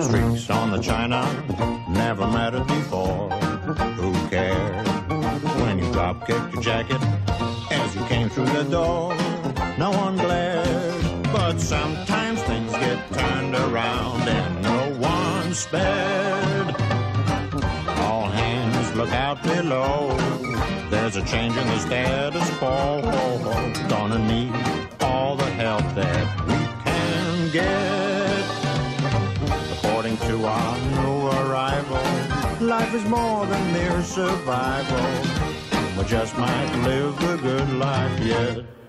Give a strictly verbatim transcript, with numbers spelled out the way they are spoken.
Streaks on the china, never mattered before. Who cared when you drop kicked your jacket as you came through the door? No one glared, but sometimes things get turned around and no one spared. All hands look out below. There's a change in the status quo. Gonna need all the help that we can get. According to our new arrival, life is more than mere survival. We just might live the good life yet.